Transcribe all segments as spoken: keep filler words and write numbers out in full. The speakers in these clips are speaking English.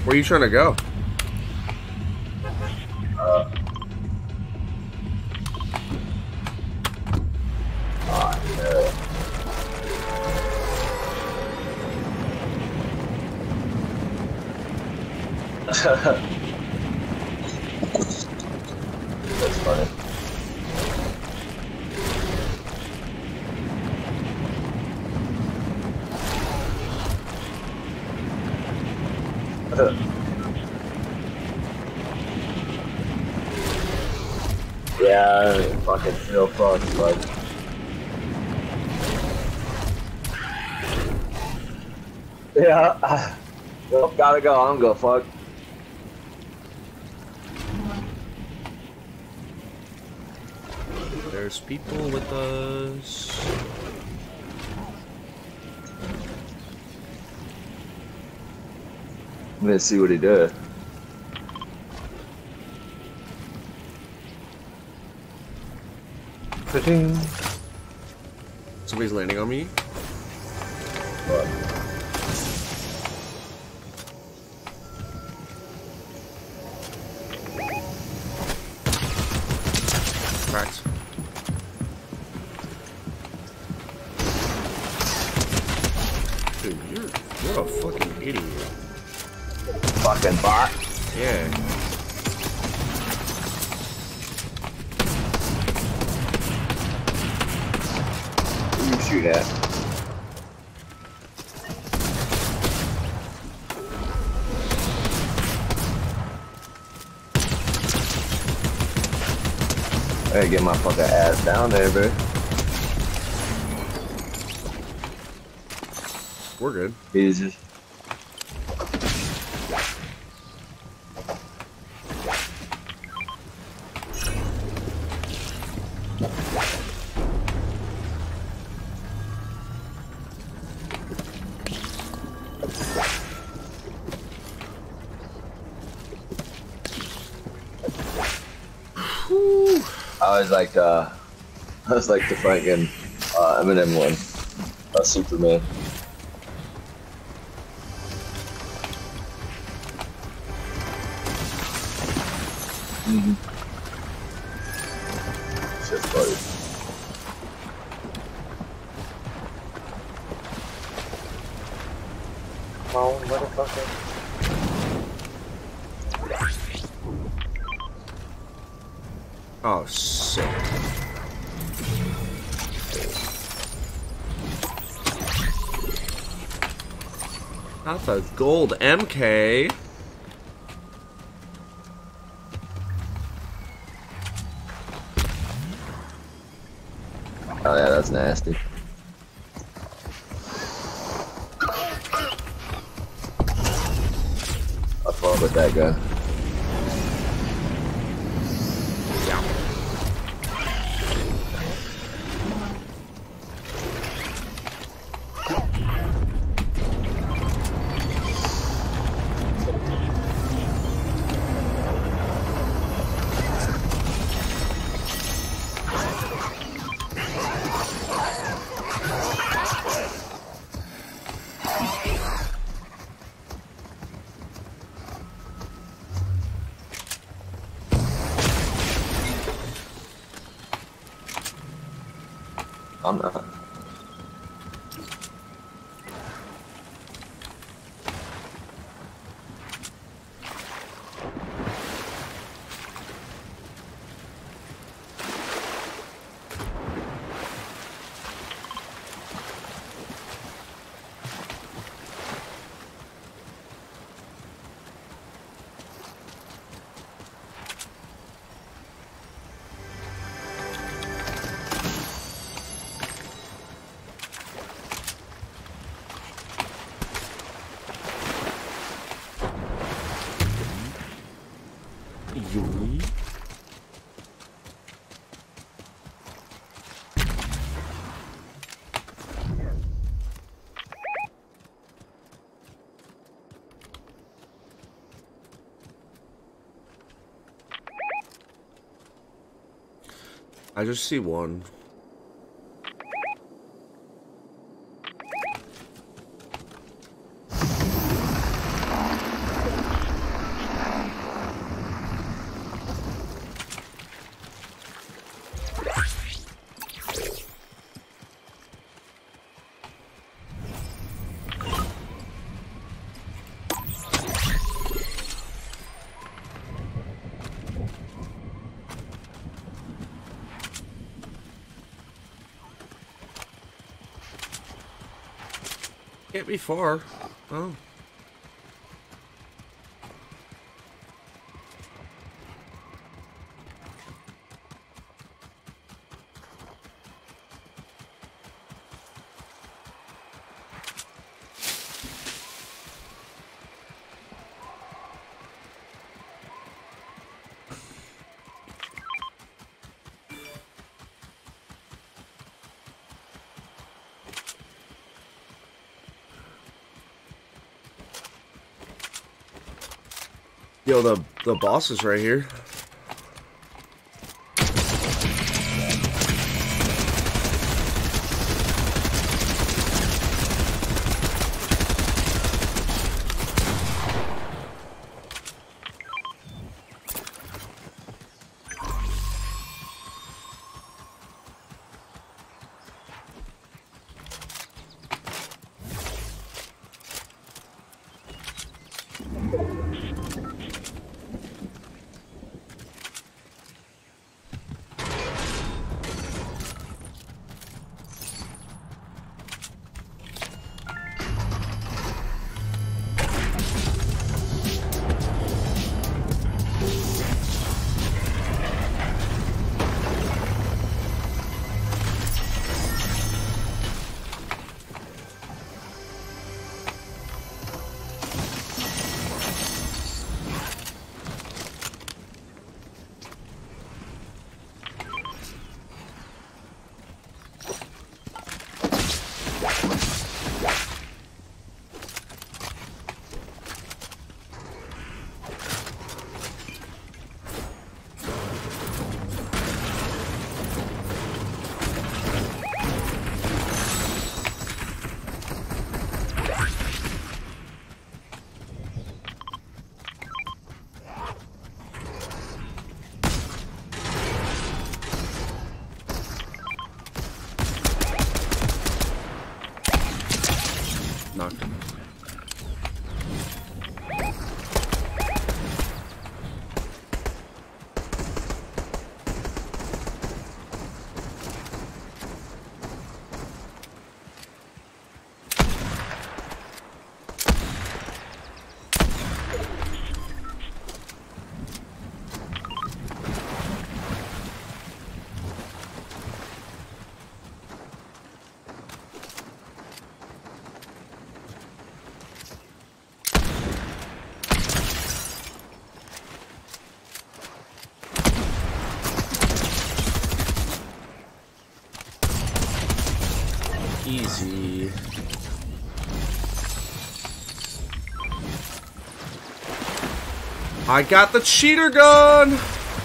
Where are you trying to go? Uh, oh, that's funny. Yeah, fucking real fucked, like. Yeah, uh, well, gotta go. I don't go fuck. There's people with us. I'm gonna see what he did. Somebody's landing on me. What? Cracked. Dude, you're you're a fucking idiot. Fucking bot. Yeah. Who you shoot at? I gotta get my fucking ass down there, bro. We're good. He's just. I was like, uh, I was like the fucking uh, Eminem one, uh, Superman. Mm-hmm. Shit's funny. Come on, motherfucker. Oh, sick. That's a gold M K. Oh yeah, that's nasty. I fought with that guy. I'm not. Yui. I just see one. Can't be far. Oh. Yo, the the boss is right here. Knocked him. Easy. I got the cheater gun!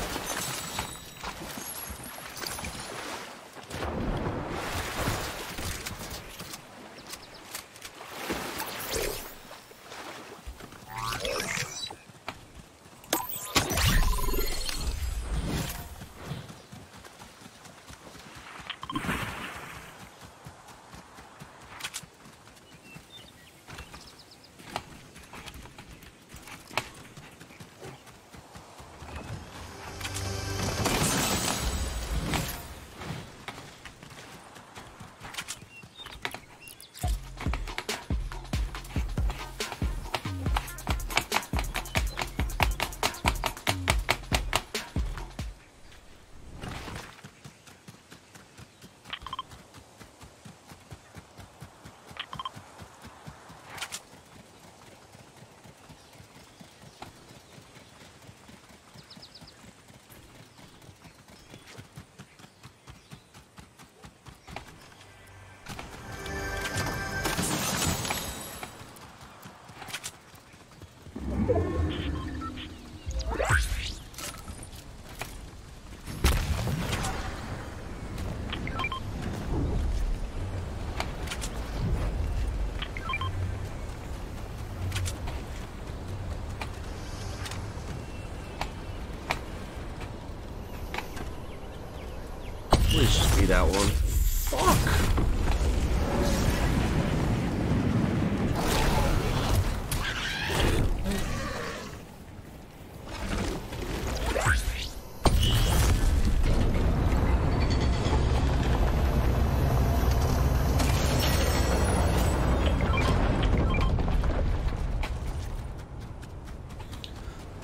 Please just be that one. Fuck!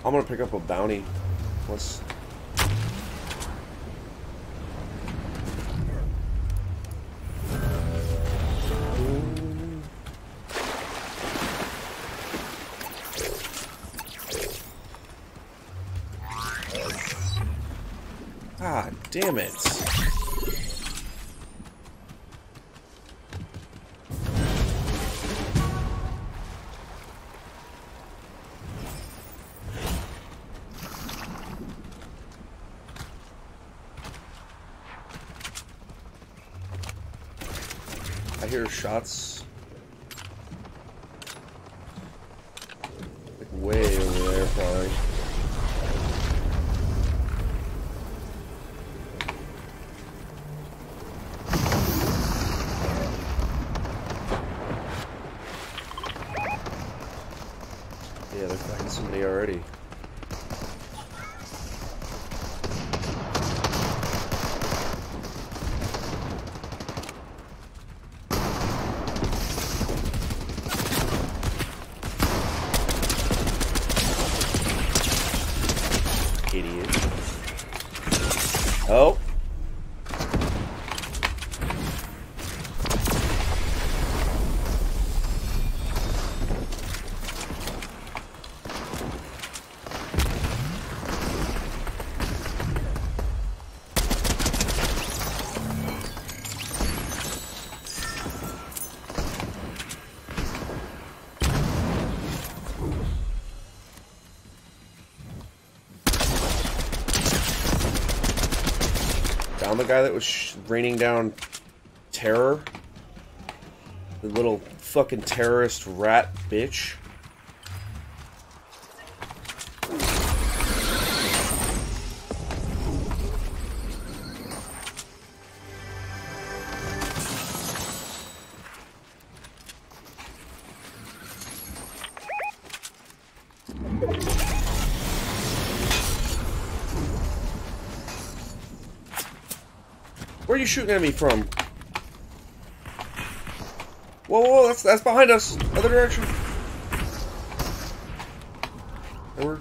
I'm gonna pick up a bounty. Let's. God damn it. I hear shots like way over there, probably. Yeah, they're fighting somebody already. Idiot. Oh. Down the guy that was sh raining down terror. The little fucking terrorist rat bitch. Where are you shooting at me from? Whoa, whoa, whoa, that's, that's behind us. Other direction. Over.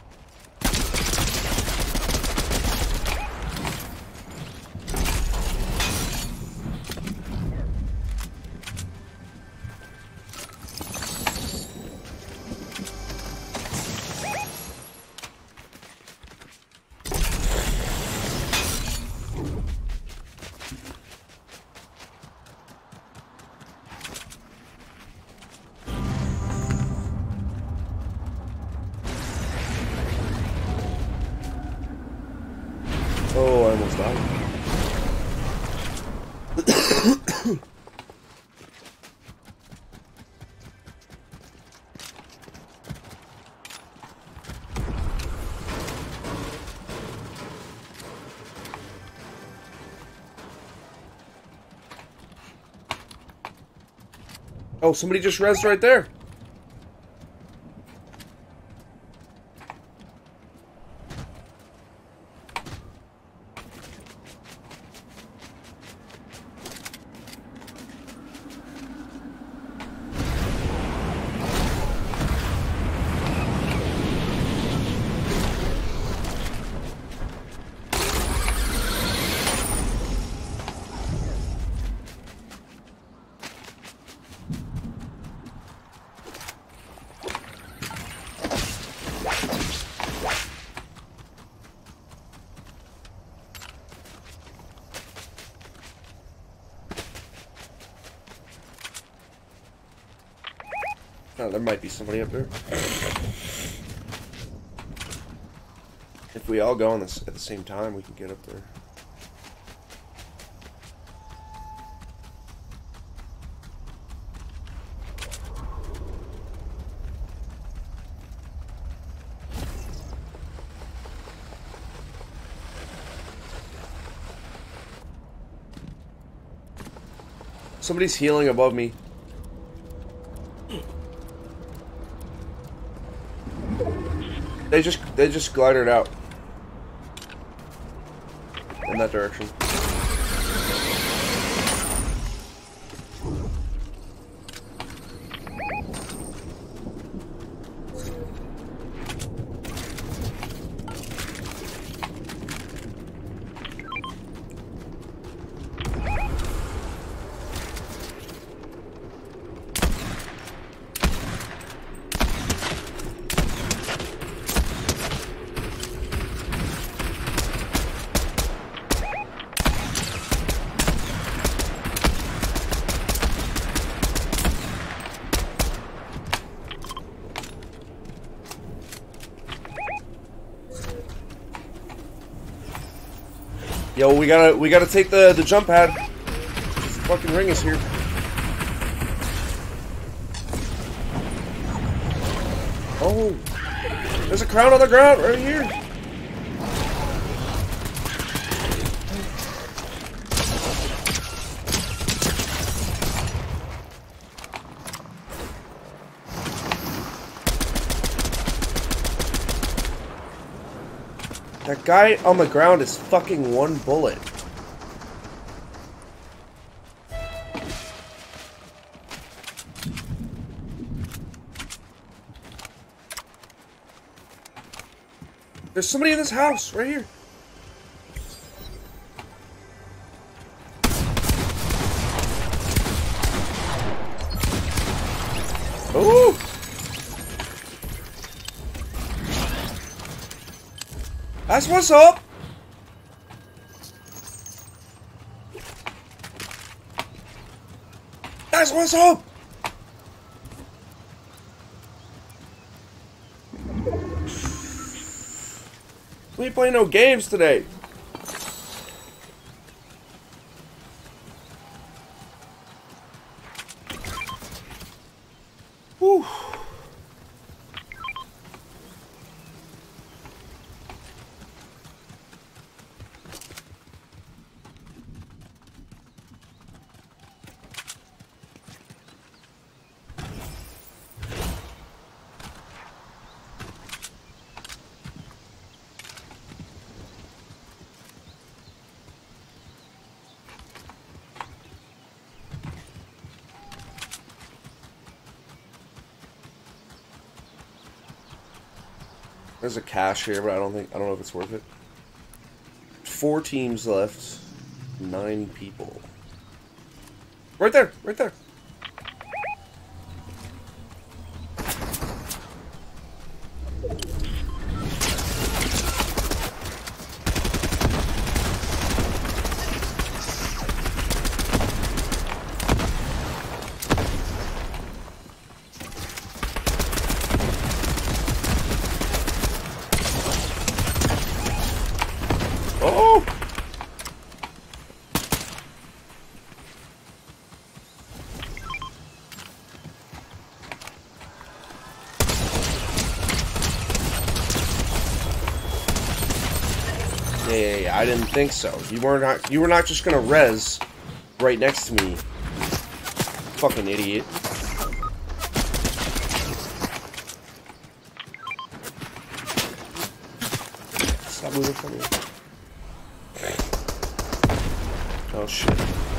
Oh, I almost died. Oh, somebody just rezzed right there. Oh, there might be somebody up there. If we all go on this at the same time, we can get up there. Somebody's healing above me. They just they just glided out in that direction. Yo, we gotta we gotta take the the jump pad. This fucking ring is here. Oh, there's a crown on the ground right here. That guy on the ground is fucking one bullet. There's somebody in this house, right here. Ooh! That's what's up! That's what's up! We ain't playing no games today. Whew. There's a cache here, but I don't think I don't know if it's worth it. Four teams left, nine people. Right there, right there. Oh! Yeah, yeah, yeah, I didn't think so. You were not you were not just gonna res right next to me. Fucking idiot. Stop moving from me. Oh shit.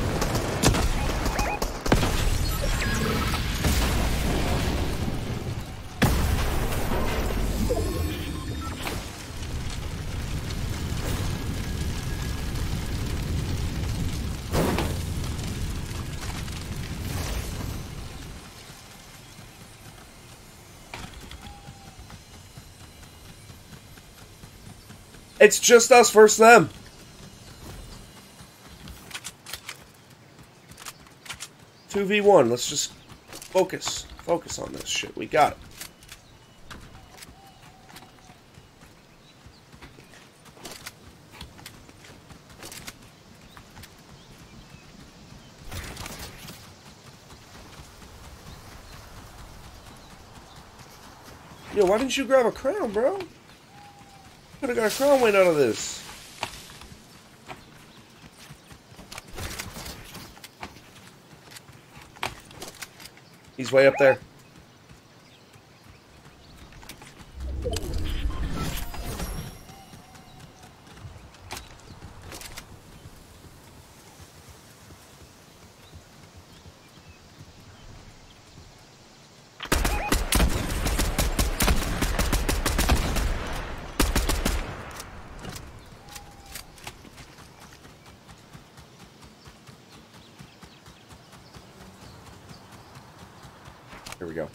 It's just us versus them. two v one, let's just focus. Focus on this shit. We got it. Yo, why didn't you grab a crown, bro? Could have got a crown win out of this. He's way up there. Here we go.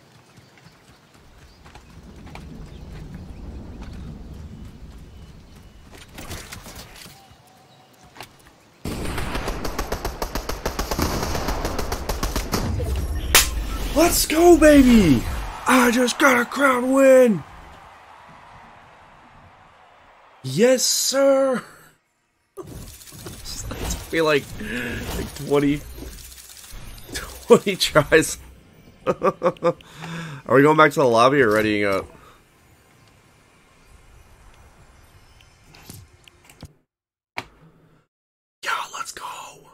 Let's go, baby! I just got a crown win! Yes, sir! It's be like, like twenty, twenty tries. Are we going back to the lobby or readying up? Yeah, let's go.